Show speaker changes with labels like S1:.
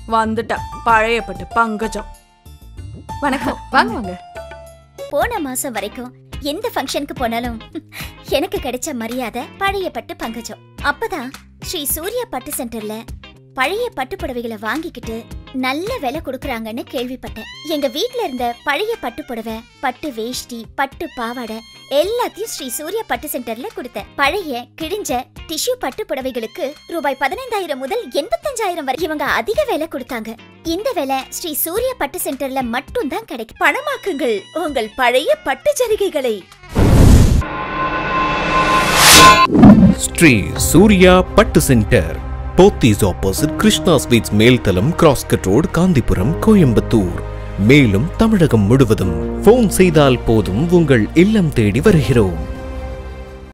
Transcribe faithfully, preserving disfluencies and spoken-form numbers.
S1: வந்துட்டா பழைய பட்டு பங்கஜம்.
S2: வணக்கம். வாங்க வாங்க.
S3: போன மாசம் வரைக்கும் எந்த ஃபங்க்ஷனுக்கு போனாலும் எனக்கு கிடைச்ச மரியாதை பழைய பட்டு பங்கஜம். அப்பதான் ஸ்ரீ சூர்யா பட்டு சென்டர்ல பழைய பட்டு புடவைகளை வாங்கிக்கிட்டு நல்ல விலை கொடுக்கறாங்கன்னு கேள்விப்பட்டேன். எங்க வீட்ல இருந்த பழைய பட்டு புடவை, பட்டு வேஷ்டி, பட்டு பாவாடை எல்லாத்தையும் ஸ்ரீ சூர்யா பட்டு சென்டர்ல கொடுத்தேன். பழைய கிழிஞ்ச டிஷ்யூ பட்டு புடவைகளுக்கு ரூபாய் பதினைந்தாயிரம் முதல் எண்பத்தஞ்சாயிரம் வரை இவங்க அதிக விலை கொடுத்தாங்க. இந்த விலை ஸ்ரீ சூர்யா பட்டு சென்டர்ல மட்டும் தான் கிடைக்கும்.
S1: பணமாக்குங்கள் உங்கள் பழைய பட்டு ஜரிகைகளை.
S4: ஸ்ரீ சூர்யா பட்டு centre, pothys opposite krishna sweets மேல்தலம், கிராஸ்கட் ரோடு, காந்திபுரம், கோயம்புத்தூர். மேலும் தமிழகம் முழுவதும் போன் செய்தால் போதும் உங்கள் இல்லம் தேடி வருகிறோம்.